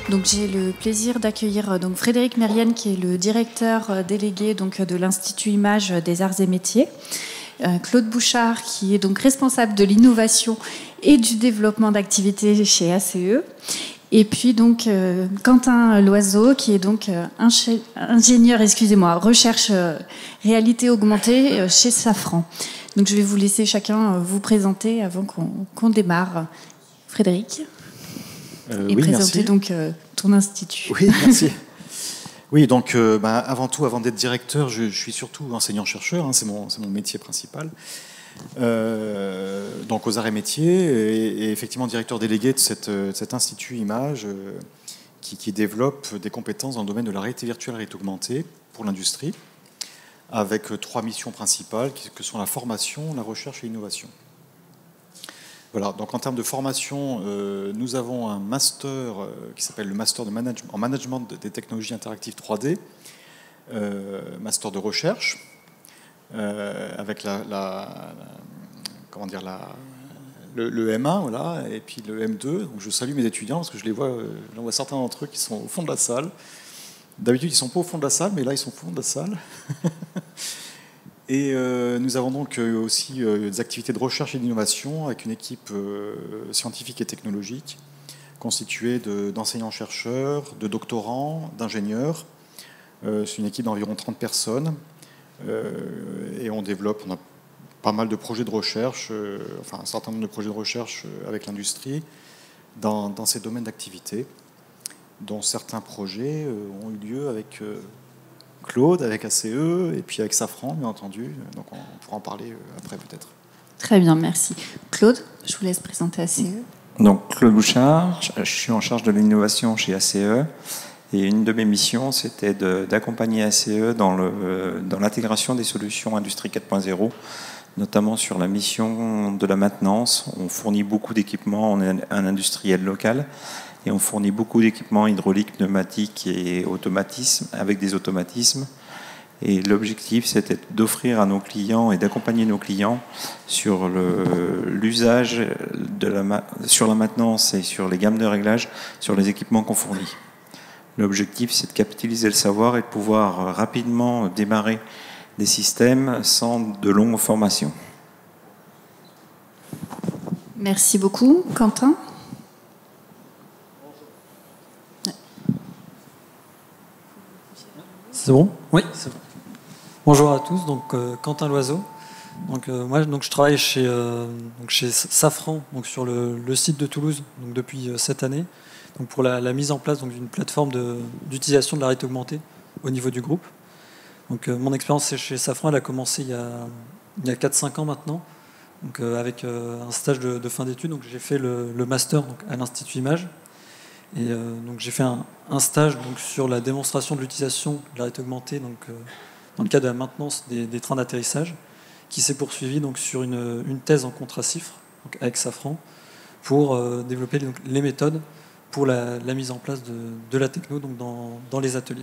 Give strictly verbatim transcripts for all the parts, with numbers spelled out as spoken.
Donc j'ai le plaisir d'accueillir donc Frédéric Mérienne, qui est le directeur délégué donc de l'Institut Image des Arts et Métiers, euh, Claude Bouchard, qui est donc responsable de l'innovation et du développement d'activités chez A C E, et puis donc euh, Quentin Loiseau, qui est donc euh, ingénieur, excusez-moi, recherche euh, réalité augmentée euh, chez Safran. Donc je vais vous laisser chacun euh, vous présenter avant qu'on qu'on démarre. Frédéric, euh, et oui, présenter merci. donc euh, ton institut. Oui, merci. Oui, donc euh, bah, avant tout, avant d'être directeur, je, je suis surtout enseignant-chercheur, hein, c'est mon, c'est mon métier principal. Euh, donc aux arts et métiers, et, et effectivement directeur délégué de, cette, de cet institut Image euh, qui, qui développe des compétences dans le domaine de la réalité virtuelle et la réalité augmentée pour l'industrie, avec trois missions principales que sont la formation, la recherche et l'innovation. Voilà, donc en termes de formation, euh, nous avons un master euh, qui s'appelle le master de management, en management des technologies interactives trois D, euh, master de recherche, euh, avec la, la, la, comment dire, la, le, le M un, voilà, et puis le M deux. Donc je salue mes étudiants parce que je les vois, euh, j'en vois certains d'entre eux qui sont au fond de la salle. D'habitude, ils ne sont pas au fond de la salle, mais là, ils sont au fond de la salle. Et euh, nous avons donc euh, aussi euh, des activités de recherche et d'innovation avec une équipe euh, scientifique et technologique constituée de, d'enseignants-chercheurs, de doctorants, d'ingénieurs. Euh, c'est une équipe d'environ trente personnes. Euh, et on développe, on a pas mal de projets de recherche, euh, enfin un certain nombre de projets de recherche euh, avec l'industrie dans, dans ces domaines d'activité, dont certains projets euh, ont eu lieu avec... Euh, Claude, avec A C E, et puis avec Safran, bien entendu. Donc on pourra en parler après, peut-être. Très bien, merci. Claude, je vous laisse présenter A C E. Donc, Claude Bouchard, je suis en charge de l'innovation chez A C E. Et une de mes missions, c'était de, d'accompagner A C E dans, le, dans l'intégration des solutions Industrie quatre point zéro, notamment sur la mission de la maintenance. On fournit beaucoup d'équipements, on est un industriel local. Et on fournit beaucoup d'équipements hydrauliques, pneumatiques et automatismes, avec des automatismes. Et l'objectif, c'était d'offrir à nos clients et d'accompagner nos clients sur le, l'usage de la, sur la maintenance et sur les gammes de réglage sur les équipements qu'on fournit. L'objectif, c'est de capitaliser le savoir et de pouvoir rapidement démarrer des systèmes sans de longues formations. Merci beaucoup. Quentin ? C'est bon ? Oui, c'est bon. Bonjour à tous, donc euh, Quentin Loiseau. Donc, euh, moi donc, je travaille chez, euh, donc, chez Safran, donc, sur le, le site de Toulouse donc, depuis euh, cette année, donc, pour la, la mise en place donc, d'une plateforme de, d'utilisation de la réalité augmentée au niveau du groupe. Donc, euh, mon expérience chez Safran elle a commencé il y a, il y a quatre cinq ans maintenant, donc, euh, avec euh, un stage de, de fin d'études. Donc, j'ai fait le, le master donc, à l'Institut Image. Et euh, donc j'ai fait un, un stage donc, sur la démonstration de l'utilisation de la réalité augmentée donc, euh, dans le cadre de la maintenance des, des trains d'atterrissage, qui s'est poursuivi donc, sur une, une thèse en contracifre donc, avec Safran pour euh, développer donc, les méthodes pour la, la mise en place de, de la techno donc, dans, dans les ateliers.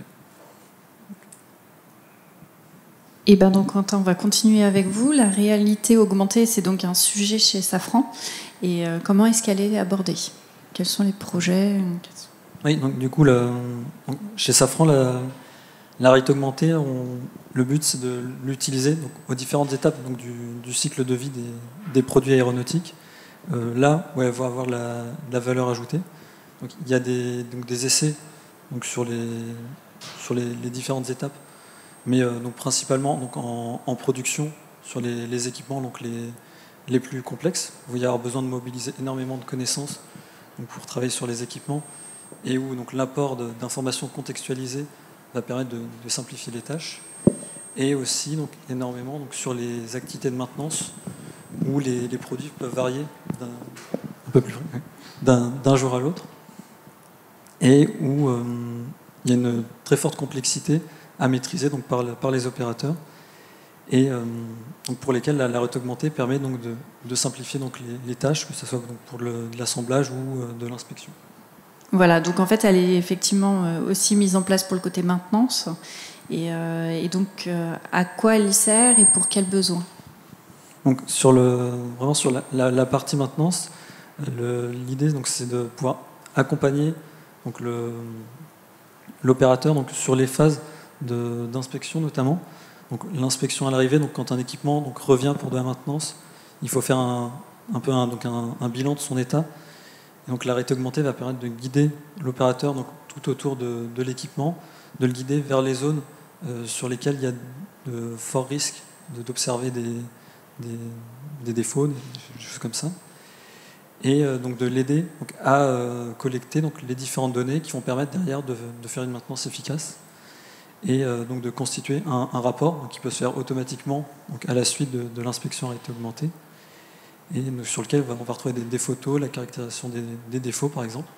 Et ben donc Quentin, on va continuer avec vous. La réalité augmentée, c'est donc un sujet chez Safran. Et euh, comment est-ce qu'elle est abordée ? Quels sont les projets ? Oui, donc du coup, le, chez Safran, la, la réalité augmentée, on, le but c'est de l'utiliser donc, aux différentes étapes donc, du, du cycle de vie des, des produits aéronautiques. Euh, là où elle va avoir la, la valeur ajoutée. Donc, il y a des, donc, des essais donc, sur, les, sur les, les différentes étapes, mais euh, donc, principalement donc, en, en production sur les, les équipements donc, les, les plus complexes, où il y aura besoin de mobiliser énormément de connaissances donc pour travailler sur les équipements, et où donc, l'apport de, d'informations contextualisées va permettre de, de simplifier les tâches, et aussi donc, énormément donc, sur les activités de maintenance, où les, les produits peuvent varier d'un, un peu plus, d'un, d'un jour à l'autre, et où euh, il y a une très forte complexité à maîtriser donc, par, par les opérateurs, et euh, donc pour lesquels la, la réalité augmentée permet donc de, de simplifier donc les, les tâches, que ce soit donc pour le, de l'assemblage ou euh, de l'inspection. Voilà, donc en fait, elle est effectivement aussi mise en place pour le côté maintenance. Et, euh, et donc, euh, à quoi elle sert et pour quels besoins ? Donc, sur le, vraiment sur la, la, la partie maintenance, le, l'idée donc, c'est de pouvoir accompagner donc le, l'opérateur donc sur les phases de, d'inspection notamment. Donc l'inspection à l'arrivée, donc quand un équipement donc revient pour de la maintenance, il faut faire un, un peu un, donc un, un bilan de son état. Et donc la réalité augmentée va permettre de guider l'opérateur donc tout autour de, de l'équipement, de le guider vers les zones euh, sur lesquelles il y a de forts risques de, d'observer des, des, des défauts, des choses comme ça. Et euh, donc de l'aider donc, à euh, collecter donc, les différentes données qui vont permettre derrière de, de faire une maintenance efficace et euh, donc de constituer un, un rapport donc, qui peut se faire automatiquement donc, à la suite de, de l'inspection à réalité augmentée et donc, sur lequel on va retrouver des, des photos, la caractérisation des, des défauts par exemple.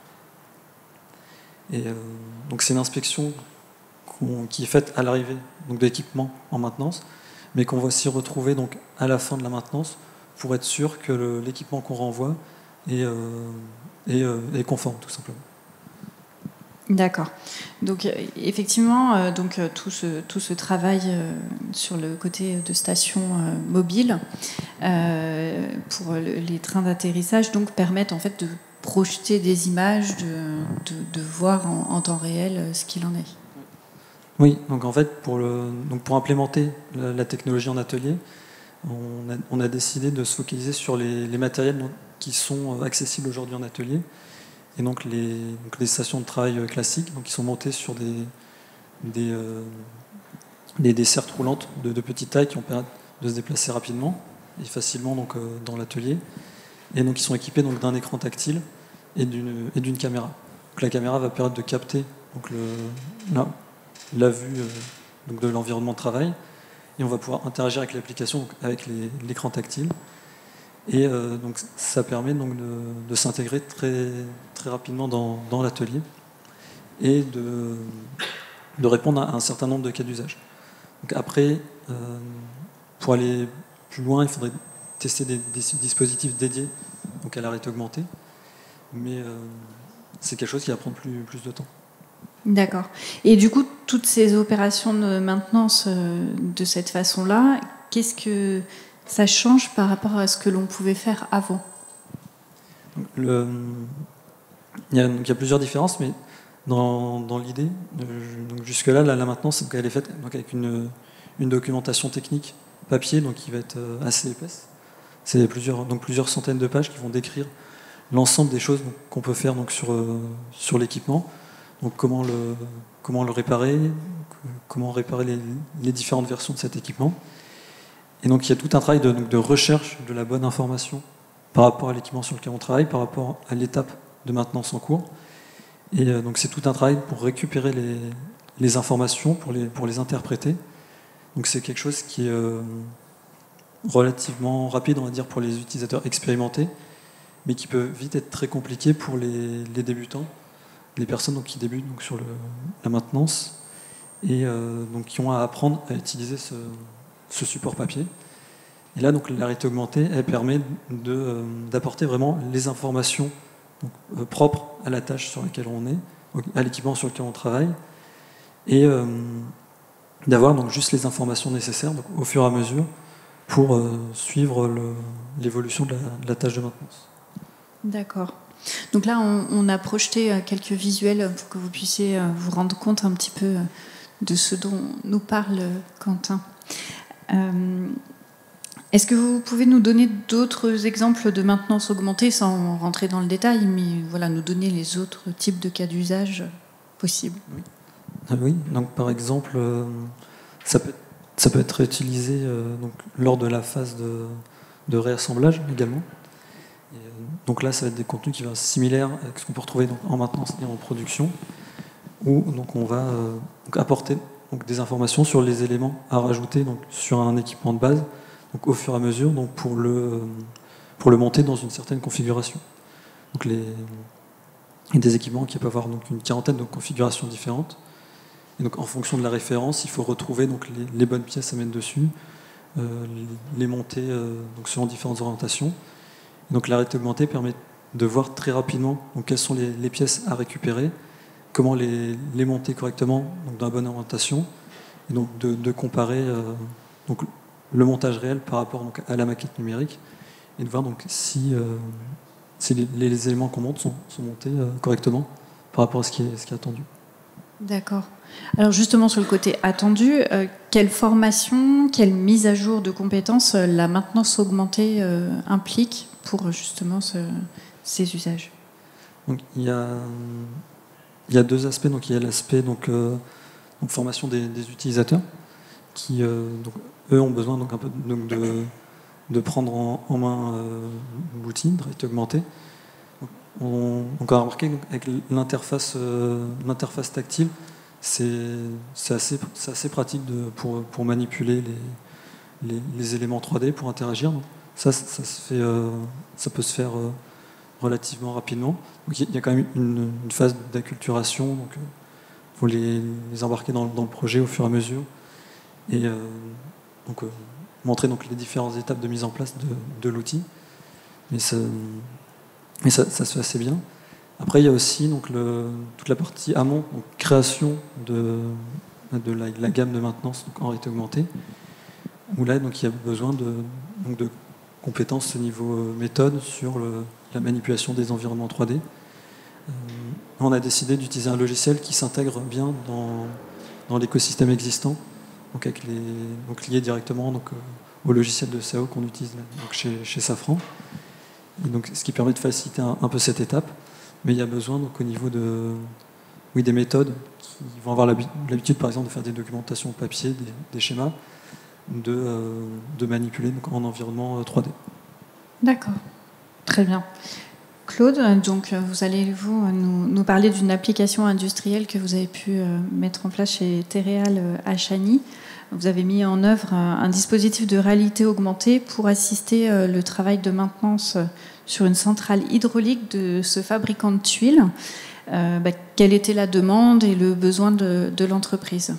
Et euh, donc c'est une inspection qui est faite à l'arrivée donc, de l'équipement en maintenance, mais qu'on va aussi retrouver donc, à la fin de la maintenance pour être sûr que le, l'équipement qu'on renvoie est, euh, est, euh, est conforme tout simplement. D'accord. Donc effectivement, euh, donc euh, tout ce tout ce travail euh, sur le côté de station euh, mobile euh, pour le, les trains d'atterrissage donc permettent en fait de projeter des images, de de, de voir en, en temps réel euh, ce qu'il en est. Oui. Donc en fait pour le donc pour implémenter la, la technologie en atelier, on a, on a décidé de se focaliser sur les, les matériels qui sont accessibles aujourd'hui en atelier. Et donc les, donc les stations de travail classiques, donc qui sont montées sur des, des, euh, des dessertes roulantes de, de petite taille qui ont permis de se déplacer rapidement et facilement donc, euh, dans l'atelier. Et donc ils sont équipés donc, d'un écran tactile et d'une, et d'une caméra. Donc, la caméra va permettre de capter donc, le, la, la vue euh, donc, de l'environnement de travail et on va pouvoir interagir avec l'application, donc, avec les, l'écran tactile. Et euh, donc ça permet donc de, de s'intégrer très, très rapidement dans, dans l'atelier et de, de répondre à un certain nombre de cas d'usage. Donc après, euh, pour aller plus loin, il faudrait tester des, des dispositifs dédiés donc à la réalité augmentée, mais euh, c'est quelque chose qui va prendre plus, plus de temps. D'accord. Et du coup, toutes ces opérations de maintenance euh, de cette façon-là, qu'est-ce que ça change par rapport à ce que l'on pouvait faire avant? Le, il, y a, donc il y a plusieurs différences, mais dans, dans l'idée, donc jusque-là, la, la maintenance, donc elle est faite donc avec une, une documentation technique papier donc qui va être assez épaisse. C'est plusieurs, donc plusieurs centaines de pages qui vont décrire l'ensemble des choses donc, qu'on peut faire donc, sur, sur l'équipement. Donc comment le, comment le réparer, comment réparer les, les différentes versions de cet équipement. Et donc il y a tout un travail de, de recherche de la bonne information par rapport à l'équipement sur lequel on travaille, par rapport à l'étape de maintenance en cours. Et euh, donc c'est tout un travail pour récupérer les, les informations, pour les, pour les interpréter. Donc c'est quelque chose qui est euh, relativement rapide, on va dire, pour les utilisateurs expérimentés, mais qui peut vite être très compliqué pour les, les débutants, les personnes donc, qui débutent donc, sur le, la maintenance et euh, donc, qui ont à apprendre à utiliser ce ce support papier. Et là, donc, la réalité augmentée, elle permet de, euh, d'apporter vraiment les informations donc, euh, propres à la tâche sur laquelle on est, à l'équipement sur lequel on travaille, et euh, d'avoir donc, juste les informations nécessaires donc, au fur et à mesure pour euh, suivre le, l'évolution de la, de la tâche de maintenance. D'accord. Donc là, on, on a projeté quelques visuels pour que vous puissiez vous rendre compte un petit peu de ce dont nous parle Quentin. Euh, est-ce que vous pouvez nous donner d'autres exemples de maintenance augmentée sans rentrer dans le détail, mais voilà, nous donner les autres types de cas d'usage possibles? Oui, ah oui donc par exemple, euh, ça, peut, ça peut être utilisé euh, donc, lors de la phase de, de réassemblage également. Et, euh, donc là, ça va être des contenus qui vont être similaires à ce qu'on peut retrouver donc, en maintenance et en production, où donc, on va euh, donc, apporter donc des informations sur les éléments à rajouter donc, sur un équipement de base donc, au fur et à mesure donc, pour, le, pour le monter dans une certaine configuration. Donc les, il y a des équipements qui peuvent avoir donc, une quarantaine de configurations différentes. Et donc, en fonction de la référence, il faut retrouver donc, les, les bonnes pièces à mettre dessus, euh, les monter euh, donc, selon différentes orientations. Et donc la réalité augmentée permet de voir très rapidement donc, quelles sont les, les pièces à récupérer, comment les, les monter correctement donc dans la bonne orientation, et donc de, de comparer euh, donc le montage réel par rapport donc à la maquette numérique, et de voir donc si, euh, si les, les éléments qu'on monte sont, sont montés euh, correctement par par rapport à ce qui est, ce qui est attendu. D'accord. Alors justement sur le côté attendu, euh, quelle formation, quelle mise à jour de compétences euh, la maintenance augmentée euh, implique pour justement ce, ces usages? Donc, il y a, il y a deux aspects. Donc, il y a l'aspect donc, euh, donc formation des, des utilisateurs qui, euh, donc, eux, ont besoin donc, un peu donc, de, de prendre en, en main euh, l'outil de réalité augmentée. Donc, on, on a remarqué donc, avec l'interface, euh, l'interface tactile, c'est, c'est, assez, c'est assez pratique de, pour, pour manipuler les, les, les éléments trois D, pour interagir. Donc, ça, ça, se fait, euh, ça peut se faire euh, relativement rapidement. Donc, il y a quand même une, une phase d'acculturation. Donc, il faut les, les embarquer dans, dans le projet au fur et à mesure et euh, donc, euh, montrer donc, les différentes étapes de mise en place de, de l'outil. Mais, ça, mais ça, ça se fait assez bien. Après, il y a aussi donc, le, toute la partie amont, donc création de, de la, la gamme de maintenance donc, en réalité augmentée, où là, donc, il y a besoin de, donc, de compétences au niveau méthode sur le, la manipulation des environnements trois D. Euh, on a décidé d'utiliser un logiciel qui s'intègre bien dans, dans l'écosystème existant, donc, avec les, donc lié directement donc, au logiciel de S A O qu'on utilise donc, chez, chez Safran. Et donc, ce qui permet de faciliter un, un peu cette étape. Mais il y a besoin donc, au niveau de, oui, des méthodes qui vont avoir l'habitude, par exemple, de faire des documentations papier, des, des schémas, de, euh, de manipuler donc, en environnement trois D. D'accord, très bien. Claude, donc vous allez vous nous, nous parler d'une application industrielle que vous avez pu euh, mettre en place chez Terreal euh, à Chagny. Vous avez mis en œuvre un, un dispositif de réalité augmentée pour assister euh, le travail de maintenance euh, sur une centrale hydraulique de ce fabricant de tuiles. Euh, bah, quelle était la demande et le besoin de, de l'entreprise?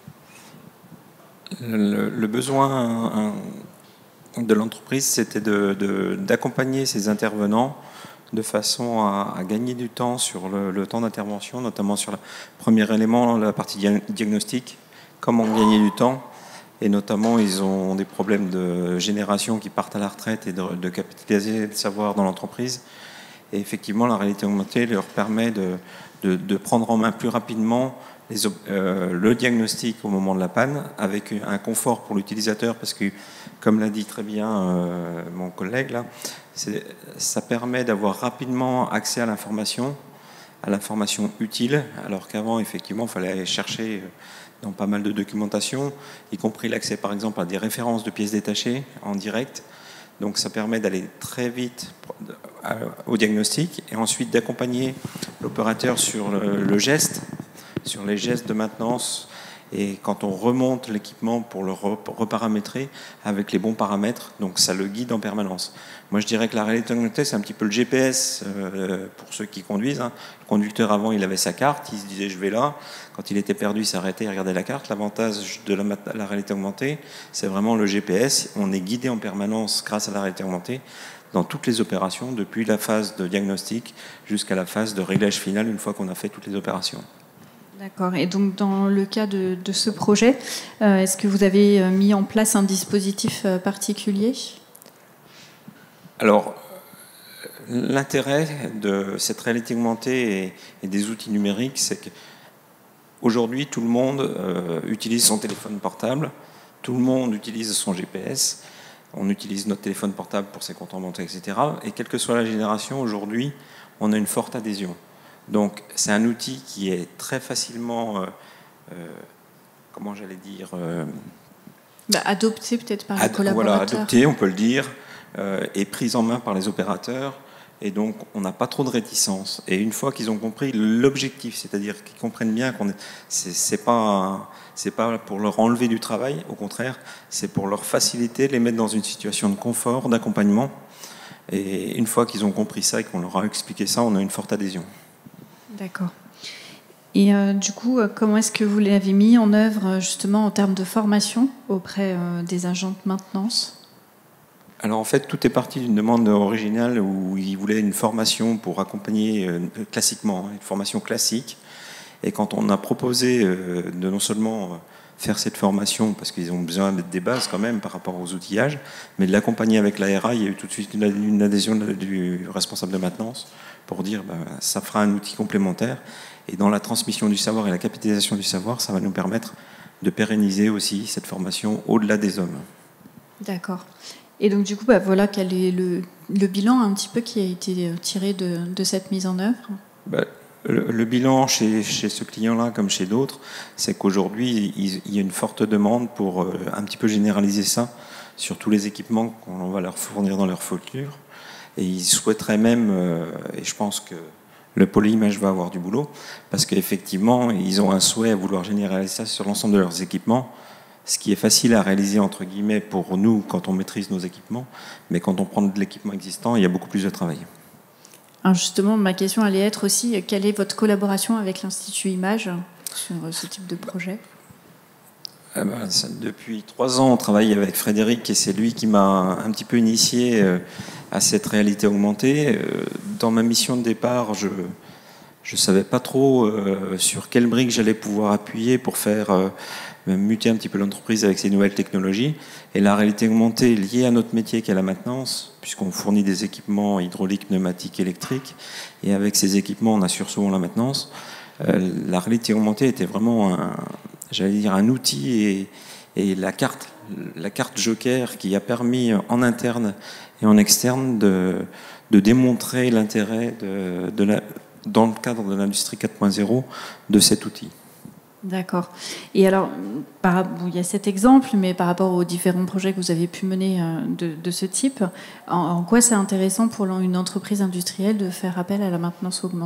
Le, le besoin de l'entreprise, c'était de, de, d'accompagner ces intervenants de façon à, à gagner du temps sur le, le temps d'intervention, notamment sur le premier élément, la partie diagnostic, comment gagner du temps. Et notamment, ils ont des problèmes de génération qui partent à la retraite et de, de capitaliser le savoir dans l'entreprise. Et effectivement, la réalité augmentée leur permet de, de, de prendre en main plus rapidement les, euh, le diagnostic au moment de la panne, avec un confort pour l'utilisateur, parce que, comme l'a dit très bien euh, mon collègue, là, ça permet d'avoir rapidement accès à l'information, à l'information utile, alors qu'avant, effectivement, il fallait aller chercher dans pas mal de documentation, y compris l'accès, par exemple, à des références de pièces détachées en direct. Donc ça permet d'aller très vite au diagnostic et ensuite d'accompagner l'opérateur sur le, le geste, sur les gestes de maintenance, et quand on remonte l'équipement pour le reparamétrer avec les bons paramètres, donc ça le guide en permanence. Moi je dirais que la réalité augmentée, c'est un petit peu le G P S euh, pour ceux qui conduisent. Hein. Le conducteur avant, il avait sa carte, il se disait je vais là. Quand il était perdu, il s'arrêtait, il regardait la carte. L'avantage de la, la réalité augmentée, c'est vraiment le G P S. On est guidé en permanence grâce à la réalité augmentée dans toutes les opérations, depuis la phase de diagnostic jusqu'à la phase de réglage final, une fois qu'on a fait toutes les opérations. D'accord. Et donc, dans le cas de, de ce projet, euh, est-ce que vous avez mis en place un dispositif particulier ? Alors, l'intérêt de cette réalité augmentée et, et des outils numériques, c'est qu'aujourd'hui, tout le monde euh, utilise son téléphone portable, tout le monde utilise son G P S, on utilise notre téléphone portable pour ses comptes en banque, et cetera. Et quelle que soit la génération, aujourd'hui, on a une forte adhésion. Donc, c'est un outil qui est très facilement, euh, euh, comment j'allais dire, euh, bah, adopté peut-être par ad- les collaborateurs. Voilà, adopté, on peut le dire, euh, et prise en main par les opérateurs. Et donc, on n'a pas trop de réticence. Et une fois qu'ils ont compris l'objectif, c'est-à-dire qu'ils comprennent bien qu'on est, c'est, c'est pas, c'est pas pour leur enlever du travail, au contraire, c'est pour leur faciliter, les mettre dans une situation de confort, d'accompagnement. Et une fois qu'ils ont compris ça et qu'on leur a expliqué ça, on a une forte adhésion. D'accord. Et euh, du coup, euh, comment est-ce que vous l'avez mis en œuvre justement en termes de formation auprès euh, des agents de maintenance ? Alors en fait, tout est parti d'une demande originale où ils voulaient une formation pour accompagner euh, classiquement, une formation classique. Et quand on a proposé euh, de non seulement faire cette formation, parce qu'ils ont besoin des bases quand même par rapport aux outillages, mais de l'accompagner avec l'A R A, il y a eu tout de suite une, une adhésion du responsable de maintenance pour dire bah, ça fera un outil complémentaire. Et dans la transmission du savoir et la capitalisation du savoir, ça va nous permettre de pérenniser aussi cette formation au-delà des hommes. D'accord. Et donc du coup, bah, voilà quel est le, le bilan un petit peu qui a été tiré de, de cette mise en œuvre. Bah, le, le bilan chez, chez ce client-là, comme chez d'autres, c'est qu'aujourd'hui, il, il y a une forte demande pour euh, un petit peu généraliser ça sur tous les équipements qu'on va leur fournir dans leur flotture. Et ils souhaiteraient même, euh, et je pense que le pôle image va avoir du boulot, parce qu'effectivement, ils ont un souhait à vouloir généraliser ça sur l'ensemble de leurs équipements, ce qui est facile à réaliser, entre guillemets, pour nous quand on maîtrise nos équipements, mais quand on prend de l'équipement existant, il y a beaucoup plus de travail. Alors justement, ma question allait être aussi, quelle est votre collaboration avec l'Institut Image sur ce type de projet ? Ah ben, ça, depuis trois ans, on travaille avec Frédéric et c'est lui qui m'a un petit peu initié à cette réalité augmentée. Dans ma mission de départ, je je savais pas trop euh, sur quelle brique j'allais pouvoir appuyer pour faire euh, muter un petit peu l'entreprise avec ces nouvelles technologies. Et la réalité augmentée liée à notre métier qui est la maintenance, puisqu'on fournit des équipements hydrauliques, pneumatiques, électriques, et avec ces équipements, on assure souvent la maintenance. Euh, la réalité augmentée était vraiment un, j'allais dire, un outil et, et la carte, la carte joker qui a permis en interne et en externe de, de démontrer l'intérêt de, de la, dans le cadre de l'industrie quatre point zéro de cet outil. D'accord. Et alors, par, bon, il y a cet exemple, mais par rapport aux différents projets que vous avez pu mener de, de ce type, en, en quoi c'est intéressant pour une entreprise industrielle de faire appel à la maintenance augmentée ?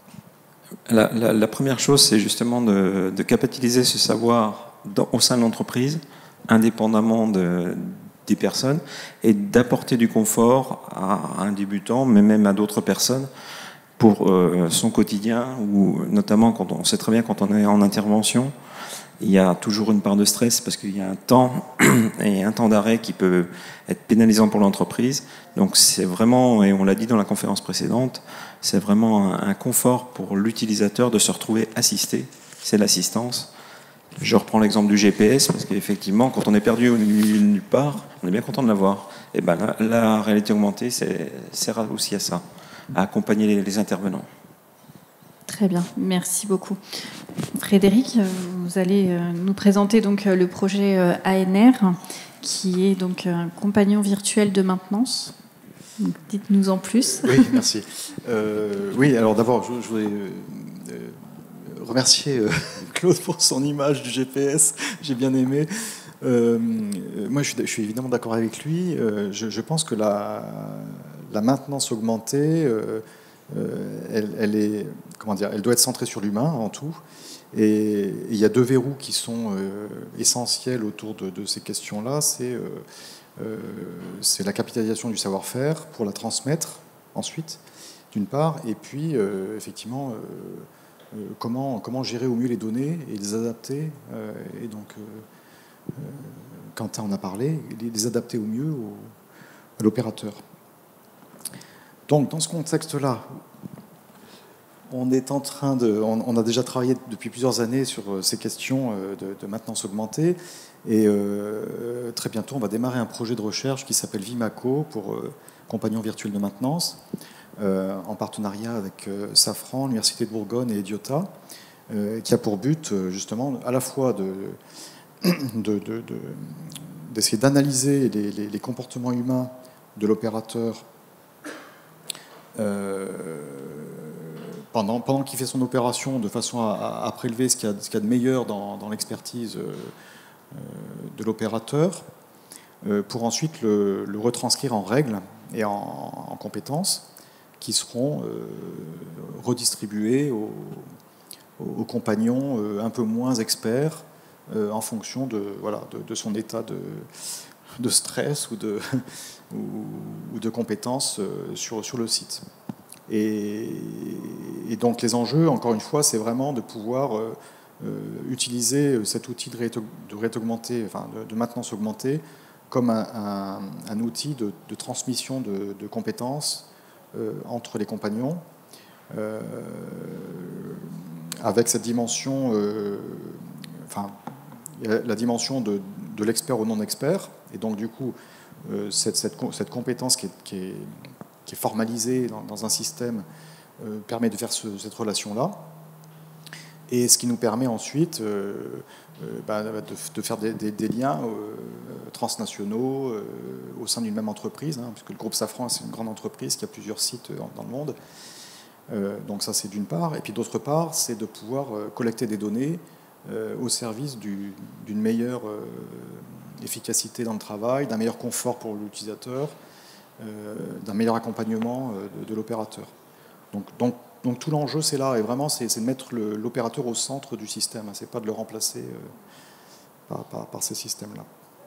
La, la, la première chose, c'est justement de, de capitaliser ce savoir dans, au sein de l'entreprise, indépendamment de, des personnes, et d'apporter du confort à, à un débutant, mais même à d'autres personnes, pour euh, son quotidien, ou notamment quand on, on sait très bien quand on est en intervention, il y a toujours une part de stress parce qu'il y a un temps et un temps d'arrêt qui peut être pénalisant pour l'entreprise. Donc c'est vraiment, et on l'a dit dans la conférence précédente, c'est vraiment un, un confort pour l'utilisateur de se retrouver assisté. C'est l'assistance. Je reprends l'exemple du G P S parce qu'effectivement, quand on est perdu nulle part, on est bien content de l'avoir. Et ben la, la réalité augmentée, c'est, sert aussi à ça, à accompagner les, les intervenants. Très bien, merci beaucoup. Frédéric, vous allez nous présenter donc le projet A N R, qui est donc un compagnon virtuel de maintenance. Donc, dites-nous en plus. Oui, merci. Euh, oui, alors d'abord, je, je voudrais euh, remercier euh, Claude pour son image du G P S. J'ai bien aimé. Euh, moi, je suis, je suis évidemment d'accord avec lui. Euh, je, je pense que la, la maintenance augmentée, euh, euh, elle, elle est, comment dire, elle doit être centrée sur l'humain avant tout. Et il y a deux verrous qui sont euh, essentiels autour de, de ces questions-là. C'est euh, euh, c'est la capitalisation du savoir-faire pour la transmettre ensuite, d'une part, et puis euh, effectivement euh, euh, comment, comment gérer au mieux les données et les adapter. Euh, et donc, euh, euh, Quentin en a parlé, les, les adapter au mieux au, à l'opérateur. Donc, dans ce contexte-là, on est en train de, on, on a déjà travaillé depuis plusieurs années sur ces questions de, de maintenance augmentée, et euh, très bientôt, on va démarrer un projet de recherche qui s'appelle Vimaco pour euh, compagnon virtuel de maintenance, euh, en partenariat avec euh, Safran, l'Université de Bourgogne et Ediota, euh, qui a pour but justement à la fois de, de, de, de, d'essayer d'analyser les, les, les comportements humains de l'opérateur euh, pendant, pendant qu'il fait son opération, de façon à, à prélever ce qu'il y a, ce qu'il y a de meilleur dans, dans l'expertise euh, de l'opérateur, euh, pour ensuite le, le retranscrire en règles et en, en compétences qui seront euh, redistribuées aux, aux compagnons euh, un peu moins experts euh, en fonction de, voilà, de, de son état de, de stress ou de, ou, ou de compétences euh, sur, sur le site. Et, et donc les enjeux, encore une fois, c'est vraiment de pouvoir euh, euh, utiliser cet outil de réalité, de réalité augmentée, enfin de, de maintenance augmentée, comme un, un, un outil de, de transmission de, de compétences euh, entre les compagnons, euh, avec cette dimension. Euh, enfin, il y a la dimension de, de l'expert au non-expert. Et donc, du coup, euh, cette, cette, cette compétence qui est, qui est, qui est formalisée dans, dans un système euh, permet de faire ce, cette relation-là. Et ce qui nous permet ensuite euh, euh, bah, de, de faire des, des, des liens euh, transnationaux euh, au sein d'une même entreprise, hein, puisque le groupe Safran, c'est une grande entreprise qui a plusieurs sites dans, dans le monde. Euh, donc ça, c'est d'une part. Et puis d'autre part, c'est de pouvoir euh, collecter des données euh, au service du, d'une meilleure euh, efficacité dans le travail, d'un meilleur confort pour l'utilisateur, euh, d'un meilleur accompagnement euh, de, de l'opérateur. Donc, donc, donc tout l'enjeu, c'est là, et vraiment, c'est, c'est de mettre le, l'opérateur au centre du système. Hein, c'est pas de le remplacer euh, par, par, par ces systèmes-là.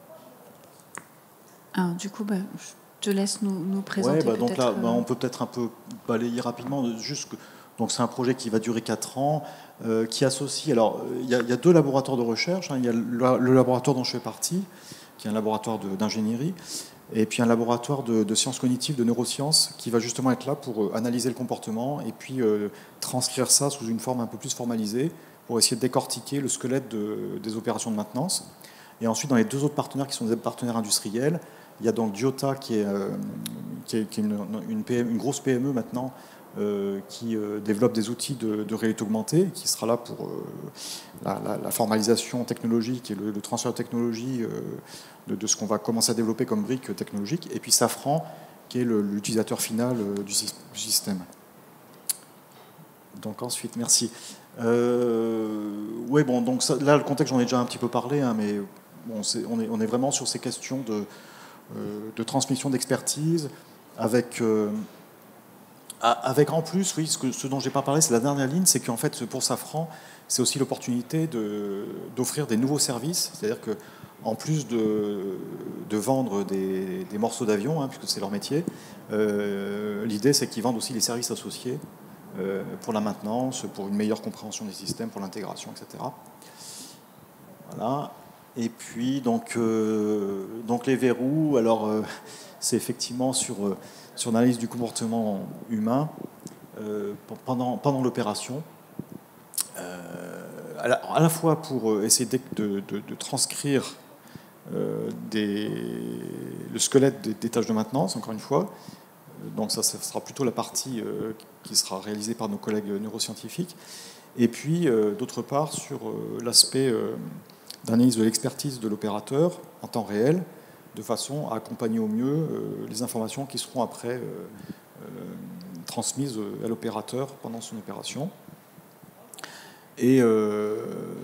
Alors, du coup, bah, je te laisse nous, nous présenter. Ouais, bah, donc là, euh... bah, on peut peut-être un peu balayer rapidement. Juste que, donc c'est un projet qui va durer quatre ans, euh, qui associe. Alors, il y, y a deux laboratoires de recherche. Hein. Il y a le, le laboratoire dont je fais partie, qui est un laboratoire de, d'ingénierie, et puis un laboratoire de, de sciences cognitives, de neurosciences, qui va justement être là pour euh, analyser le comportement et puis euh, transcrire ça sous une forme un peu plus formalisée pour essayer de décortiquer le squelette de, des opérations de maintenance. Et ensuite, dans les deux autres partenaires qui sont des partenaires industriels, il y a donc Diota qui est, euh, qui est, qui est une, une, P M, une grosse P M E maintenant euh, qui euh, développe des outils de, de réalité augmentée, qui sera là pour euh, la, la, la formalisation technologique et le, le transfert de technologie euh, de, de ce qu'on va commencer à développer comme brique technologique. Et puis Safran qui est le, l'utilisateur final euh, du, du système. Donc ensuite, merci. Euh, oui, bon, donc ça, là le contexte j'en ai déjà un petit peu parlé, hein, mais bon, c'est, on, est, on est vraiment sur ces questions de de transmission d'expertise, avec, euh, avec en plus, oui, ce, que, ce dont je n'ai pas parlé, c'est la dernière ligne, c'est qu'en fait, pour Safran, c'est aussi l'opportunité de, d'offrir des nouveaux services, c'est-à-dire qu'en plus de, de vendre des, des morceaux d'avion, hein, puisque c'est leur métier, euh, l'idée, c'est qu'ils vendent aussi les services associés euh, pour la maintenance, pour une meilleure compréhension des systèmes, pour l'intégration, et cetera. Voilà. Et puis, donc, euh, donc les verrous, alors euh, c'est effectivement sur, euh, sur l'analyse du comportement humain euh, pendant, pendant l'opération, euh, à, la, à la fois pour essayer de, de, de transcrire euh, des, le squelette des, des tâches de maintenance, encore une fois. Donc ça, ça sera plutôt la partie euh, qui sera réalisée par nos collègues neuroscientifiques. Et puis, euh, d'autre part, sur euh, l'aspect... Euh, d'analyse de l'expertise de l'opérateur en temps réel, de façon à accompagner au mieux euh, les informations qui seront après euh, euh, transmises à l'opérateur pendant son opération. Et, euh,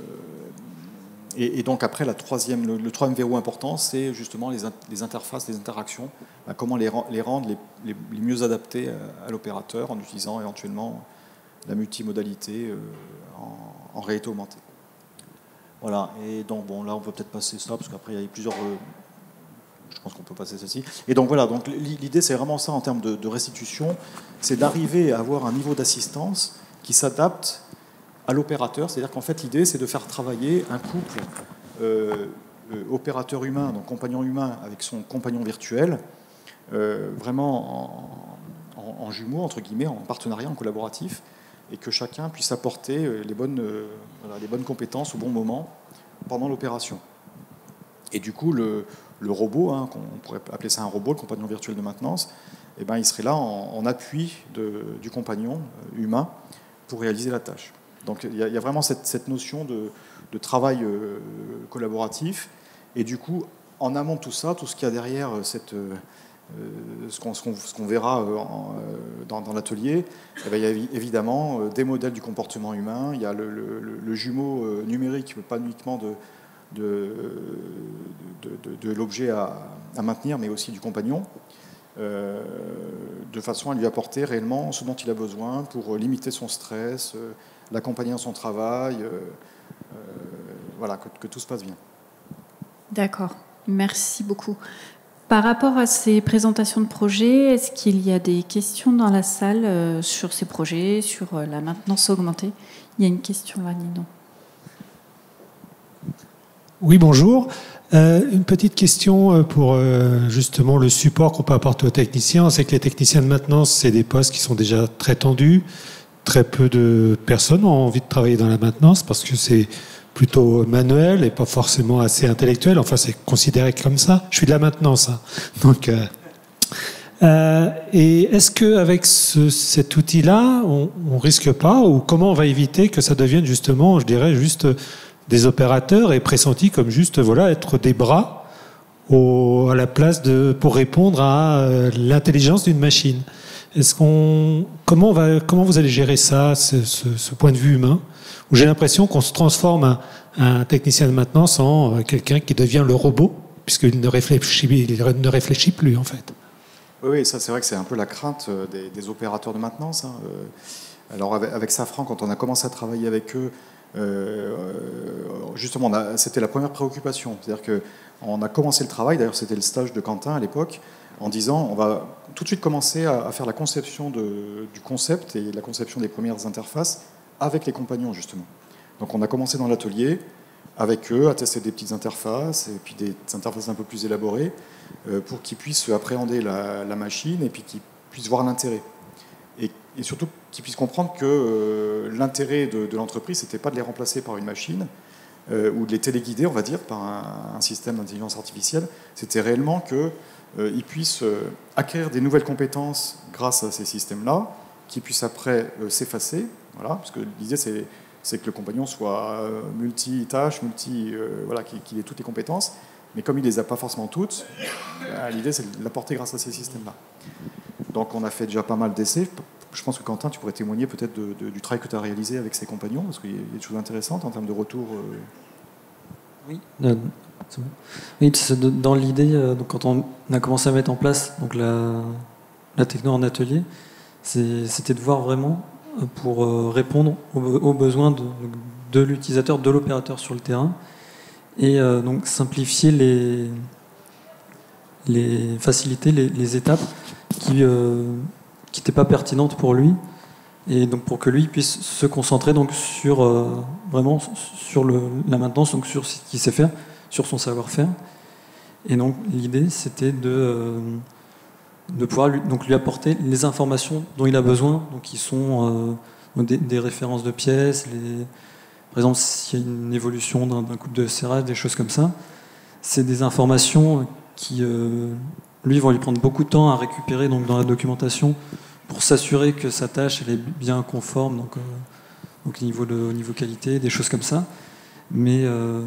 et, et donc après, la troisième, le, le troisième verrou important, c'est justement les, in, les interfaces, les interactions, ben, comment les, les rendre les, les, les mieux adaptées à, à l'opérateur en utilisant éventuellement la multimodalité euh, en, en réalité augmentée. Voilà, et donc bon, là on peut peut-être passer ça, parce qu'après il y a plusieurs... Euh, je pense qu'on peut passer ceci. Et donc voilà, donc l'idée c'est vraiment ça en termes de, de restitution, c'est d'arriver à avoir un niveau d'assistance qui s'adapte à l'opérateur, c'est-à-dire qu'en fait l'idée c'est de faire travailler un couple euh, euh, opérateur humain, donc compagnon humain avec son compagnon virtuel, euh, vraiment en, en, en jumeaux, entre guillemets, en partenariat, en collaboratif, et que chacun puisse apporter les bonnes, euh, voilà, les bonnes compétences au bon moment pendant l'opération. Et du coup, le, le robot, hein, on pourrait appeler ça un robot, le compagnon virtuel de maintenance, eh ben, il serait là en, en appui de, du compagnon humain pour réaliser la tâche. Donc il y a, il y a vraiment cette, cette notion de, de travail euh, collaboratif. Et du coup, en amont de tout ça, tout ce qu'il y a derrière cette... Euh, Euh, ce, qu'on, ce, qu'on, ce qu'on verra euh, en, euh, dans, dans l'atelier, eh bien, il y a évidemment euh, des modèles du comportement humain, il y a le, le, le jumeau euh, numérique, pas uniquement de, de, de, de, de l'objet à, à maintenir, mais aussi du compagnon, euh, de façon à lui apporter réellement ce dont il a besoin pour limiter son stress, euh, l'accompagner dans son travail, euh, euh, voilà, que, que tout se passe bien. D'accord, merci beaucoup. Par rapport à ces présentations de projets, est-ce qu'il y a des questions dans la salle euh, sur ces projets, sur euh, la maintenance augmentée ? Il y a une question là, Ninon. Oui, bonjour. Euh, une petite question pour euh, justement le support qu'on peut apporter aux techniciens. On sait que les techniciens de maintenance, c'est des postes qui sont déjà très tendus. Très peu de personnes ont envie de travailler dans la maintenance parce que c'est plutôt manuel et pas forcément assez intellectuel. Enfin, c'est considéré comme ça. Je suis de la maintenance, hein. Donc, euh, euh, et est-ce qu'avec ce, cet outil-là, on, on risque pas, ou comment on va éviter que ça devienne justement, je dirais, juste des opérateurs et pressentis comme juste, voilà, être des bras au, à la place de, pour répondre à euh, l'intelligence d'une machine. Est-ce qu'on, comment, on va, comment vous allez gérer ça, ce, ce, ce point de vue humain, où j'ai l'impression qu'on se transforme un, un technicien de maintenance en quelqu'un qui devient le robot, puisqu'il ne réfléchit, il ne réfléchit plus, en fait. Oui, ça c'est vrai que c'est un peu la crainte des, des opérateurs de maintenance. Hein. Alors avec, avec Safran, quand on a commencé à travailler avec eux, euh, justement, c'était la première préoccupation. C'est-à-dire qu'on a commencé le travail, d'ailleurs c'était le stage de Quentin à l'époque, en disant on va tout de suite commencer à, à faire la conception de, du concept et la conception des premières interfaces avec les compagnons, justement. Donc on a commencé dans l'atelier avec eux à tester des petites interfaces et puis des interfaces un peu plus élaborées euh, pour qu'ils puissent appréhender la, la machine et puis qu'ils puissent voir l'intérêt. Et, et surtout qu'ils puissent comprendre que euh, l'intérêt de, de l'entreprise, c'était pas de les remplacer par une machine euh, ou de les téléguider, on va dire, par un, un système d'intelligence artificielle. C'était réellement qu'ils euh, puissent euh, acquérir des nouvelles compétences grâce à ces systèmes-là, qui puissent après euh, s'effacer. Voilà, parce que l'idée, c'est, c'est que le compagnon soit euh, multi-tâche, multi, euh, voilà, qu'il, qu'il ait toutes les compétences. Mais comme il ne les a pas forcément toutes, euh, l'idée, c'est de l'apporter grâce à ces systèmes-là. Donc, on a fait déjà pas mal d'essais. Je pense que Quentin, tu pourrais témoigner peut-être de, de, du travail que tu as réalisé avec ses compagnons, parce qu'il y a des choses intéressantes en termes de retour. Euh... Oui, euh, c'est bon. Oui, c'est dans l'idée, euh, donc quand on a commencé à mettre en place donc la, la techno en atelier, c'est, c'était de voir vraiment pour euh, répondre aux, aux besoins de, de l'utilisateur, de l'opérateur sur le terrain, et euh, donc simplifier les, les faciliter les, les étapes qui euh, qui n'étaient pas pertinentes pour lui, et donc pour que lui puisse se concentrer donc sur euh, vraiment sur le, la maintenance, donc sur ce qu'il sait faire, sur son savoir-faire. Et donc l'idée c'était de euh, de pouvoir lui, donc lui apporter les informations dont il a besoin, donc qui sont euh, des, des références de pièces, les, par exemple s'il y a une évolution d'un, d'un couple de serrage, des choses comme ça. C'est des informations qui euh, lui vont lui prendre beaucoup de temps à récupérer donc dans la documentation pour s'assurer que sa tâche elle est bien conforme, donc, euh, donc au niveau de au niveau qualité, des choses comme ça, mais euh,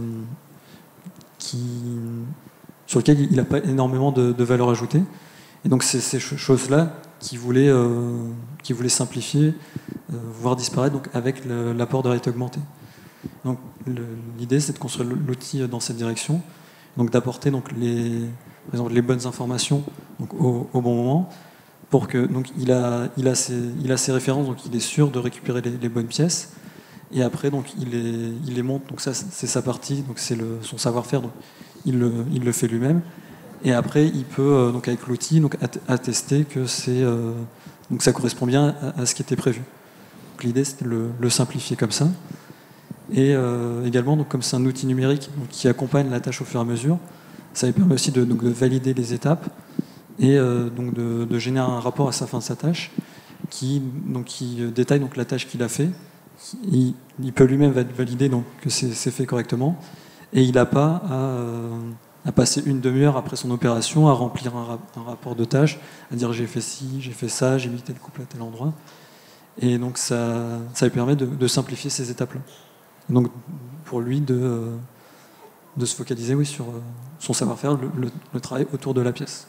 qui sur lesquelles il n'a pas énormément de, de valeur ajoutée. Et donc c'est ces choses-là qui voulaient, euh, qui voulaient simplifier, euh, voire disparaître donc avec le, l'apport de réalité augmentée. Donc le, l'idée c'est de construire l'outil dans cette direction, donc d'apporter donc les, par exemple, les bonnes informations donc au, au bon moment, pour que donc il a, il a ses, il a ses références, donc il est sûr de récupérer les, les bonnes pièces. Et après donc il les, il les monte, donc ça c'est sa partie, donc c'est le, son savoir-faire, donc il le, il le fait lui-même. Et après, il peut, donc avec l'outil, donc attester que c'est, euh, donc ça correspond bien à, à ce qui était prévu. Donc l'idée, c'était de le, le simplifier comme ça. Et euh, également, donc comme c'est un outil numérique donc, qui accompagne la tâche au fur et à mesure, ça lui permet aussi de, donc, de valider les étapes et euh, donc de, de générer un rapport à sa fin de sa tâche qui, donc, qui détaille donc la tâche qu'il a fait. Il, il peut lui-même valider donc que c'est, c'est fait correctement et il n'a pas à euh, à passer une demi-heure après son opération à remplir un, rap- un rapport de tâches, à dire j'ai fait ci, j'ai fait ça, j'ai mis tel couple à tel endroit. Et donc ça, ça lui permet de, de simplifier ces étapes-là. Donc pour lui de, euh, de se focaliser oui, sur euh, son savoir-faire, le, le, le travail autour de la pièce.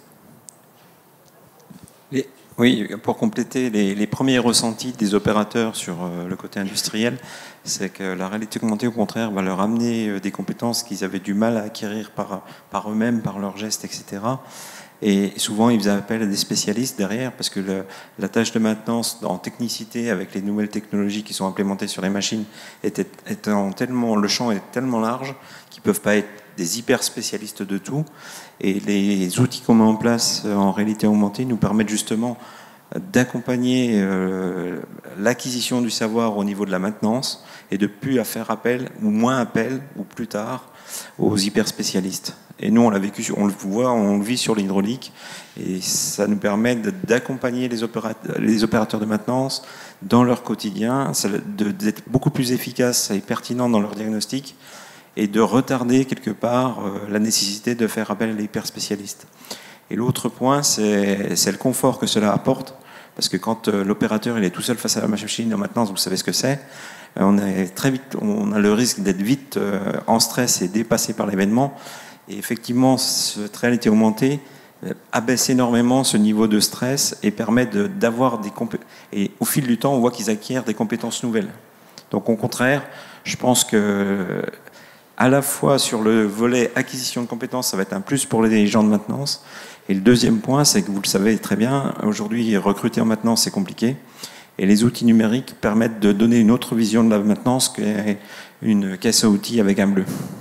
Et, oui, pour compléter les, les premiers ressentis des opérateurs sur euh, le côté industriel, c'est que la réalité augmentée, au contraire, va leur amener euh, des compétences qu'ils avaient du mal à acquérir par, par eux-mêmes, par leurs gestes, et cetera. Et souvent, ils faisaient appel à des spécialistes derrière, parce que le, la tâche de maintenance en technicité, avec les nouvelles technologies qui sont implémentées sur les machines, était, étant tellement, le champ est tellement large qu'ils ne peuvent pas être des hyper spécialistes de tout. Et les outils qu'on met en place en réalité augmentée nous permettent justement d'accompagner euh, l'acquisition du savoir au niveau de la maintenance et de plus à faire appel, ou moins appel, ou plus tard, aux hyper spécialistes. Et nous, on l'a vécu, on le voit, on le vit sur l'hydraulique, et ça nous permet d'accompagner les opérateurs, les opérateurs de maintenance dans leur quotidien, d'être beaucoup plus efficaces et pertinents dans leur diagnostic, et de retarder quelque part la nécessité de faire appel à l'hyper spécialiste. Et l'autre point, c'est le confort que cela apporte, parce que quand l'opérateur il est tout seul face à la machine en maintenance, vous savez ce que c'est, on est très vite, on a le risque d'être vite en stress et dépassé par l'événement. Et effectivement, cette réalité augmentée abaisse énormément ce niveau de stress et permet d'avoir des compétences. Et au fil du temps, on voit qu'ils acquièrent des compétences nouvelles. Donc, au contraire, je pense que à la fois sur le volet acquisition de compétences, ça va être un plus pour les gens de maintenance. Et le deuxième point, c'est que vous le savez très bien, aujourd'hui, recruter en maintenance, c'est compliqué. Et les outils numériques permettent de donner une autre vision de la maintenance qu'une caisse à outils avec un bleu.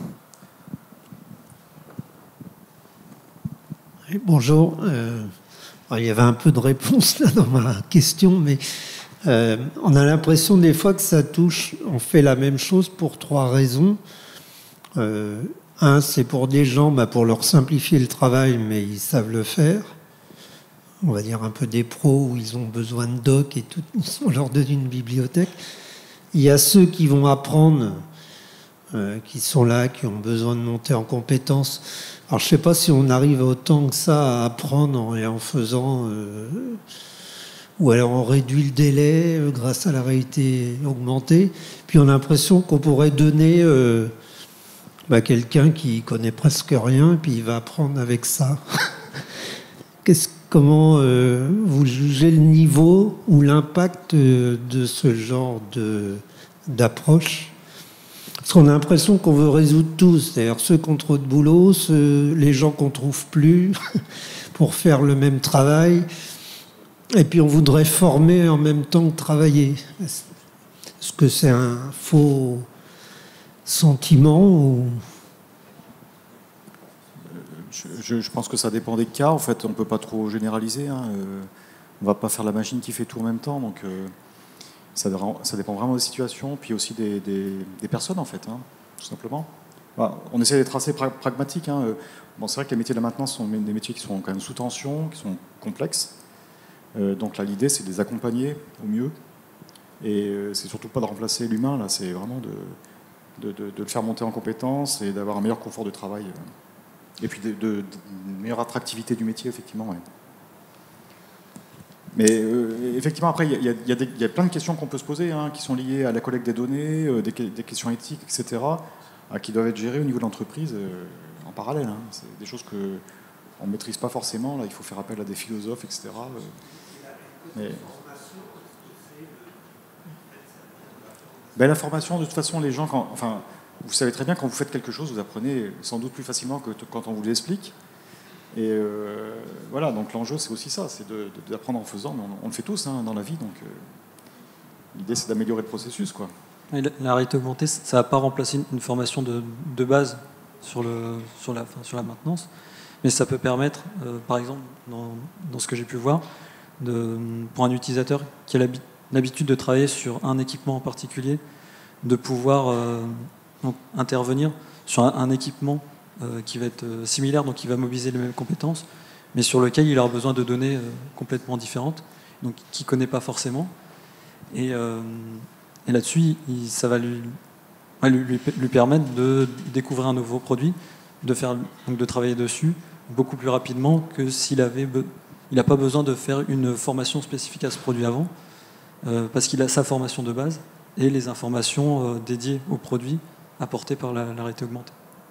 Oui, bonjour. Euh, il y avait un peu de réponse là dans ma question, mais euh, on a l'impression des fois que ça touche, on fait la même chose pour trois raisons. Euh, un, c'est pour des gens, bah, pour leur simplifier le travail, mais ils savent le faire. On va dire un peu des pros où ils ont besoin de doc et tout, on leur donne une bibliothèque. Il y a ceux qui vont apprendre, euh, qui sont là, qui ont besoin de monter en compétences. Alors je ne sais pas si on arrive autant que ça à apprendre en, en faisant, euh, ou alors on réduit le délai euh, grâce à la réalité augmentée. Puis on a l'impression qu'on pourrait donner euh, bah, quelqu'un qui connaît presque rien, et puis il va apprendre avec ça. Qu'est-ce Comment euh, vous jugez le niveau ou l'impact euh, de ce genre d'approche? Parce qu'on a l'impression qu'on veut résoudre tous, c'est-à-dire ceux qui ont trop de boulot, ceux, les gens qu'on ne trouve plus pour faire le même travail, et puis on voudrait former en même temps que travailler. Est-ce que c'est un faux sentiment ou... Je, je pense que ça dépend des cas. En fait, on ne peut pas trop généraliser. Hein. Euh, on ne va pas faire la machine qui fait tout en même temps. Donc, euh, ça, ça dépend vraiment des situations, puis aussi des, des, des personnes, en fait, hein, tout simplement. Bah, on essaie d'être assez pra pragmatique. Hein. Bon, c'est vrai que les métiers de la maintenance sont des métiers qui sont quand même sous tension, qui sont complexes. Euh, donc là, l'idée, c'est de les accompagner au mieux. Et euh, c'est surtout pas de remplacer l'humain. Là, c'est vraiment de, de, de, de le faire monter en compétences et d'avoir un meilleur confort de travail. Euh. Et puis de, de, de meilleure attractivité du métier, effectivement. Ouais. Mais euh, effectivement, après, il y, y, y, y a plein de questions qu'on peut se poser, hein, qui sont liées à la collecte des données, euh, des, des questions éthiques, et cetera, euh, qui doivent être gérées au niveau de l'entreprise euh, en parallèle. Hein. C'est des choses qu'on ne maîtrise pas forcément. Là, il faut faire appel à des philosophes, et cetera. Euh, mais... ben, la formation, de toute façon, les gens... Quand, enfin, vous savez très bien, quand vous faites quelque chose, vous apprenez sans doute plus facilement que quand on vous l'explique. Et euh, voilà, donc l'enjeu, c'est aussi ça, c'est d'apprendre en faisant. Mais on, on le fait tous hein, dans la vie, donc euh, l'idée, c'est d'améliorer le processus, quoi. Et la, la réalité augmentée, ça ne va pas remplacer une, une formation de, de base sur, le, sur, la, enfin, sur la maintenance, mais ça peut permettre, euh, par exemple, dans, dans ce que j'ai pu voir, de, pour un utilisateur qui a l'habitude de travailler sur un équipement en particulier, de pouvoir... Euh, Donc, intervenir sur un, un équipement euh, qui va être euh, similaire, donc qui va mobiliser les mêmes compétences, mais sur lequel il aura besoin de données euh, complètement différentes, donc qu'il ne connaît pas forcément. Et, euh, et là-dessus, ça va lui, lui, lui permettre de découvrir un nouveau produit, de, faire, donc de travailler dessus beaucoup plus rapidement que s'il avait, il n'a pas besoin de faire une formation spécifique à ce produit avant, euh, parce qu'il a sa formation de base et les informations euh, dédiées au produit apporté par la, la réalité augmentée.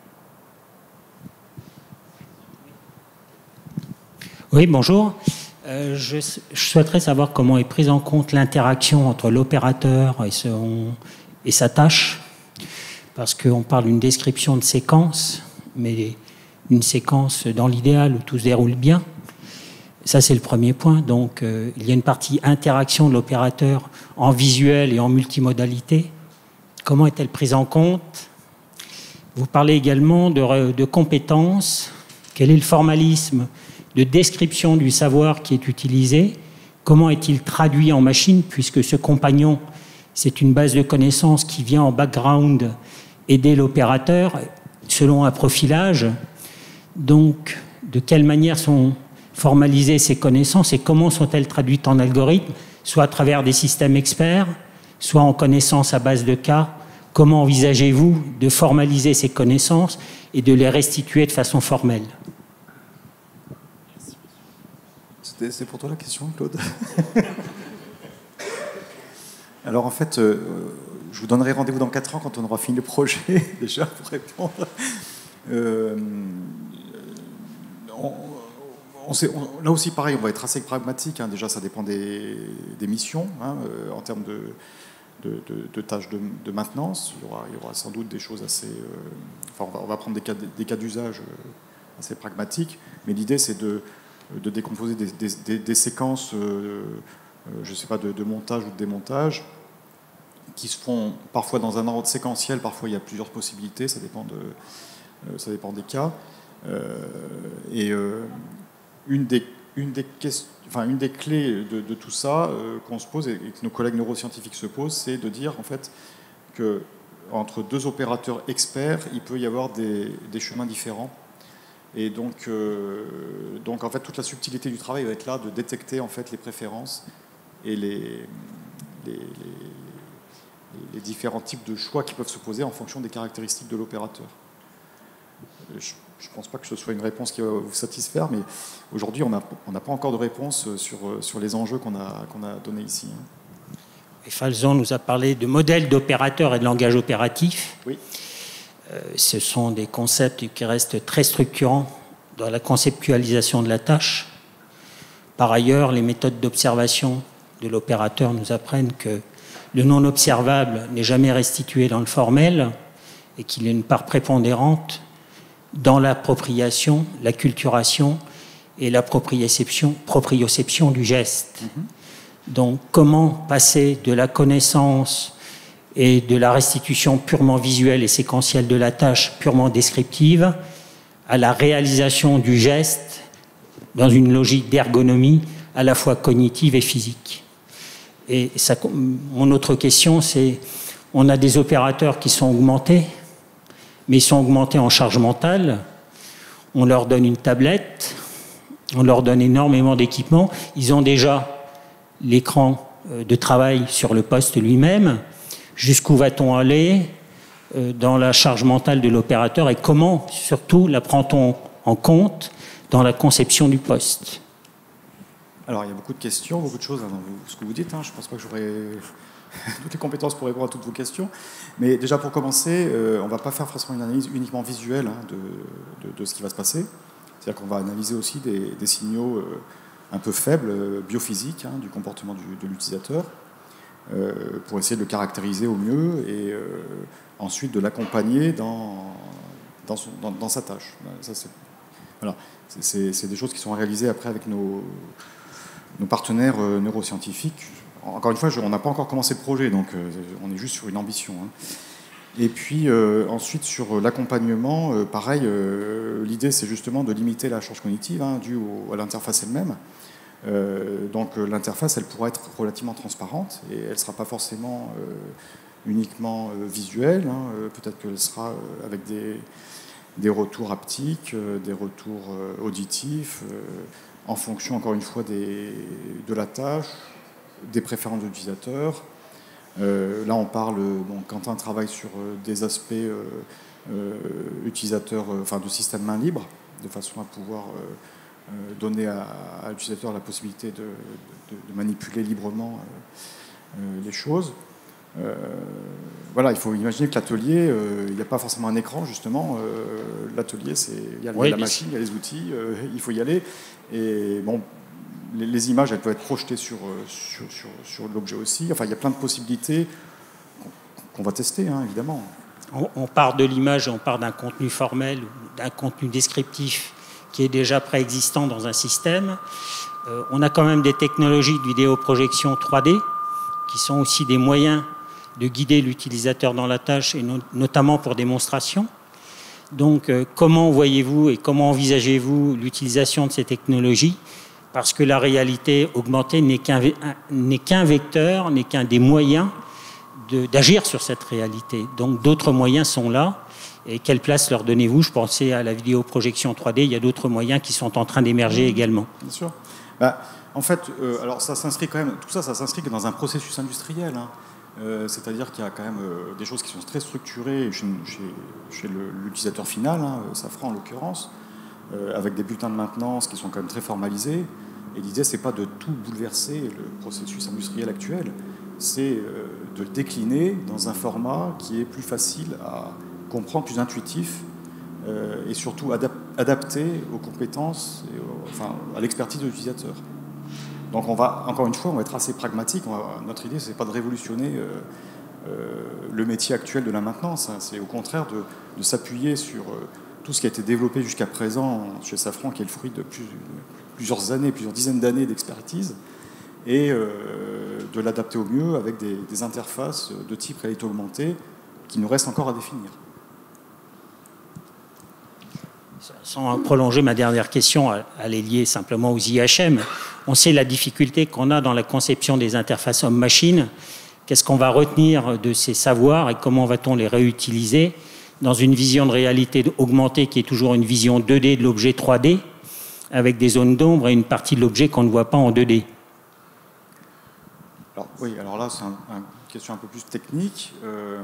Oui, bonjour. Euh, je, je souhaiterais savoir comment est prise en compte l'interaction entre l'opérateur et, et sa tâche, parce qu'on parle d'une description de séquence, mais une séquence dans l'idéal où tout se déroule bien. Ça, c'est le premier point. Donc, euh, il y a une partie interaction de l'opérateur en visuel et en multimodalité. Comment est-elle prise en compte? Vous parlez également de, de compétences. Quel est le formalisme de description du savoir qui est utilisé? comment est-il traduit en machine, puisque ce compagnon, c'est une base de connaissances qui vient en background aider l'opérateur selon un profilage. Donc, de quelle manière sont formalisées ces connaissances et comment sont-elles traduites en algorithme, soit à travers des systèmes experts, soit en connaissances à base de cas? Comment envisagez-vous de formaliser ces connaissances et de les restituer de façon formelle? C'est pour toi la question, Claude? Alors en fait, euh, je vous donnerai rendez-vous dans quatre ans quand on aura fini le projet, déjà, pour répondre. Euh, on, on sait, on, là aussi, pareil, on va être assez pragmatique. Hein. Déjà, ça dépend des, des missions, hein, euh, en termes de, de, de, de tâches de, de maintenance. Il y, aura, il y aura sans doute des choses assez... Euh, enfin, on va, on va prendre des cas, des cas d'usage assez pragmatiques, mais l'idée, c'est de, de décomposer des, des, des, des séquences, euh, je ne sais pas, de, de montage ou de démontage, qui se font parfois dans un ordre séquentiel, parfois il y a plusieurs possibilités, ça dépend, de, euh, ça dépend des cas. Euh, et euh, une, des, une, des questions, enfin, une des clés de, de tout ça euh, qu'on se pose, et que nos collègues neuroscientifiques se posent, c'est de dire en fait que entre deux opérateurs experts, il peut y avoir des, des chemins différents. Et donc, euh, donc, en fait, toute la subtilité du travail va être là de détecter en fait les préférences et les, les, les, les différents types de choix qui peuvent se poser en fonction des caractéristiques de l'opérateur. Je ne pense pas que ce soit une réponse qui va vous satisfaire, mais aujourd'hui, on n'a on n'a pas encore de réponse sur, sur les enjeux qu'on a, qu'on a donnés ici. Et Falzon nous a parlé de modèles d'opérateurs et de langage opératif. Oui. Euh, ce sont des concepts qui restent très structurants dans la conceptualisation de la tâche. Par ailleurs, les méthodes d'observation de l'opérateur nous apprennent que le non observable n'est jamais restitué dans le formel et qu'il y a une part prépondérante dans l'appropriation, l'acculturation et la proprioception, proprioception du geste. Mm-hmm. Donc, comment passer de la connaissance et de la restitution purement visuelle et séquentielle de la tâche purement descriptive à la réalisation du geste dans une logique d'ergonomie à la fois cognitive et physique. Et ça, mon autre question, c'est, on a des opérateurs qui sont augmentés, mais ils sont augmentés en charge mentale. On leur donne une tablette, on leur donne énormément d'équipements. Ils ont déjà l'écran de travail sur le poste lui-même. Jusqu'où va-t-on aller dans la charge mentale de l'opérateur et comment, surtout, la prend-on en compte dans la conception du poste? Alors, il y a beaucoup de questions, beaucoup de choses dans ce que vous dites. Hein. Je ne pense pas que j'aurai toutes les compétences pour répondre à toutes vos questions. Mais déjà, pour commencer, euh, on ne va pas faire forcément une analyse uniquement visuelle hein, de, de, de ce qui va se passer. C'est-à-dire qu'on va analyser aussi des, des signaux euh, un peu faibles, euh, biophysiques, hein, du comportement du, de l'utilisateur, euh, pour essayer de le caractériser au mieux et euh, ensuite de l'accompagner dans, dans, son, dans, dans sa tâche. Ça, c'est, voilà. c'est, c'est des choses qui sont réalisées après avec nos... nos partenaires euh, neuroscientifiques. Encore une fois, je, on n'a pas encore commencé le projet, donc euh, on est juste sur une ambition. Hein. Et puis euh, ensuite, sur l'accompagnement, euh, pareil, euh, l'idée c'est justement de limiter la charge cognitive hein, due au, à l'interface elle-même. Euh, donc euh, l'interface, elle pourra être relativement transparente et elle ne sera pas forcément euh, uniquement euh, visuelle. Hein. Euh, peut-être qu'elle sera euh, avec des, des retours haptiques, euh, des retours euh, auditifs, euh, en fonction, encore une fois, des, de la tâche, des préférences de l'utilisateur. Euh, là, on parle, bon, Quentin travaille sur euh, des aspects euh, euh, utilisateurs, euh, enfin, de système main libre, de façon à pouvoir euh, euh, donner à, à l'utilisateur la possibilité de, de, de manipuler librement euh, euh, les choses. Euh, voilà, il faut imaginer que l'atelier, euh, il n'y a pas forcément un écran, justement. Euh, l'atelier, c'est, il y a oui, la machine, il y a les outils, euh, il faut y aller. Et bon, les, les images, elles peuvent être projetées sur, sur, sur, sur l'objet aussi. Enfin, il y a plein de possibilités qu'on, qu'on va tester, hein, évidemment. On, on part de l'image et on part d'un contenu formel, d'un contenu descriptif qui est déjà préexistant dans un système. Euh, on a quand même des technologies de vidéoprojection trois D qui sont aussi des moyens de guider l'utilisateur dans la tâche, et no- notamment pour démonstration. Donc, euh, comment voyez-vous et comment envisagez-vous l'utilisation de ces technologies parce que la réalité augmentée n'est qu'un n'est qu'un vecteur, n'est qu'un des moyens d'agir sur cette réalité. Donc d'autres moyens sont là. Et quelle place leur donnez-vous? Je pensais à la vidéoprojection trois D, il y a d'autres moyens qui sont en train d'émerger également. Bien sûr. Bah, en fait, euh, alors ça s'inscrit quand même, tout ça, ça s'inscrit dans un processus industriel. Hein. Euh, C'est-à-dire qu'il y a quand même euh, des choses qui sont très structurées chez, chez, chez l'utilisateur final, hein, Safran en l'occurrence, euh, avec des bulletins de maintenance qui sont quand même très formalisés. Et l'idée, c'est pas de tout bouleverser le processus industriel actuel, c'est euh, de le décliner dans un format qui est plus facile à comprendre, plus intuitif, euh, et surtout adap adapté aux compétences, et au, enfin, à l'expertise de l'utilisateur. Donc on va, encore une fois, on va être assez pragmatique. On va, notre idée, c'est pas de révolutionner euh, euh, le métier actuel de la maintenance. Hein. C'est au contraire de, de s'appuyer sur euh, tout ce qui a été développé jusqu'à présent chez Safran, qui est le fruit de plus, plusieurs années, plusieurs dizaines d'années d'expertise, et euh, de l'adapter au mieux avec des, des interfaces de type réalité augmentée qui nous restent encore à définir. Sans prolonger ma dernière question, elle est liée simplement aux I H M. On sait la difficulté qu'on a dans la conception des interfaces homme-machine. Qu'est-ce qu'on va retenir de ces savoirs et comment va-t-on les réutiliser dans une vision de réalité augmentée qui est toujours une vision deux D de l'objet trois D, avec des zones d'ombre et une partie de l'objet qu'on ne voit pas en deux D? Alors, oui, alors là, c'est un, un, une question un peu plus technique. Euh,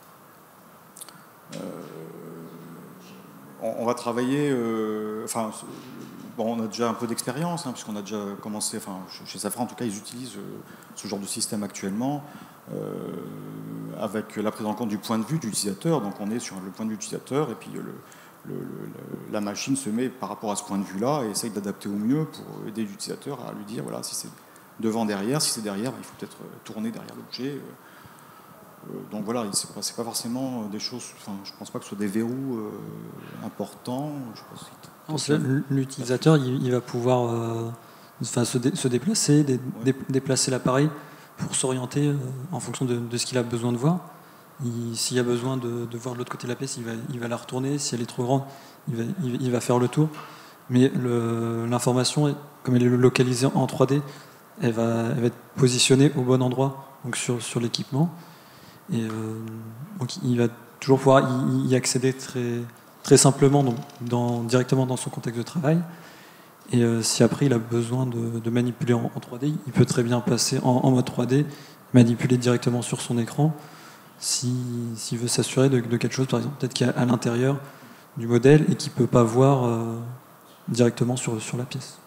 euh, on, on va travailler... Euh, enfin, bon, on a déjà un peu d'expérience, hein, puisqu'on a déjà commencé... Enfin, chez Safran, en tout cas, ils utilisent euh, ce genre de système actuellement, euh, avec la prise en compte du point de vue de l'utilisateur. Donc, on est sur le point de vue de l'utilisateur, et puis le, le, le, la machine se met par rapport à ce point de vue-là et essaye d'adapter au mieux pour aider l'utilisateur à lui dire, voilà, si c'est devant, derrière, si c'est derrière, il faut peut-être tourner derrière l'objet. Donc voilà, c'est pas, c'est pas forcément des choses... Enfin, je pense pas que ce soit des verrous euh, importants. L'utilisateur, il, il va pouvoir euh, enfin, se, dé, se déplacer, dé, ouais. déplacer l'appareil pour s'orienter euh, en fonction de, de ce qu'il a besoin de voir. S'il y a besoin de, de voir de l'autre côté de la pièce, il va, il va la retourner. Si elle est trop grande, il va, il, il va faire le tour. Mais l'information, comme elle est localisée en trois D, elle va, elle va être positionnée au bon endroit, donc sur, sur l'équipement. Et euh, donc il va toujours pouvoir y, y accéder très, très simplement, donc dans, directement dans son contexte de travail. Et euh, si après il a besoin de, de manipuler en, en trois D, il peut très bien passer en, en mode trois D, manipuler directement sur son écran, s'il si veut s'assurer de, de quelque chose, par exemple, peut-être qu'il y a à l'intérieur du modèle et qu'il ne peut pas voir euh, directement sur, sur la pièce.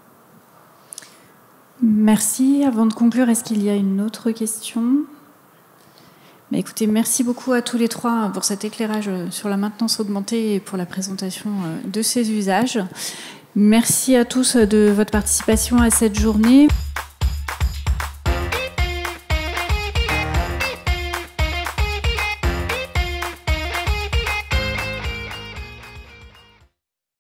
Merci. Avant de conclure, est-ce qu'il y a une autre question ? Bah écoutez, merci beaucoup à tous les trois pour cet éclairage sur la maintenance augmentée et pour la présentation de ces usages. Merci à tous de votre participation à cette journée.